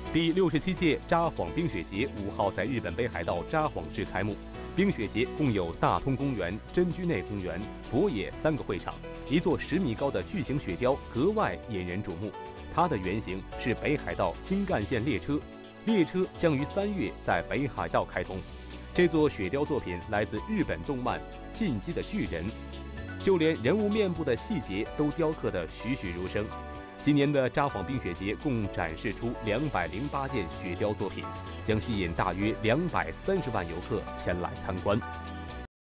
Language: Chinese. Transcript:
第67届札幌冰雪节5号在日本北海道札幌市开幕。冰雪节共有大通公园、真居内公园、博野3个会场，一座10米高的巨型雪雕格外引人瞩目。它的原型是北海道新干线列车，列车将于3月在北海道开通。这座雪雕作品来自日本动漫《进击的巨人》，就连人物面部的细节都雕刻得栩栩如生。今年的札幌冰雪节共展示出208件雪雕作品，将吸引大约230万游客前来参观。